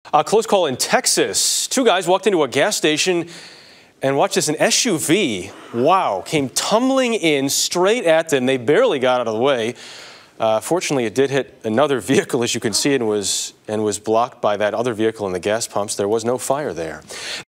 A close call in Texas. Two guys walked into a gas station and watch this, an SUV, wow, came tumbling in straight at them. They barely got out of the way. Fortunately, it did hit another vehicle, as you can see, and was blocked by that other vehicle in the gas pumps. There was no fire there.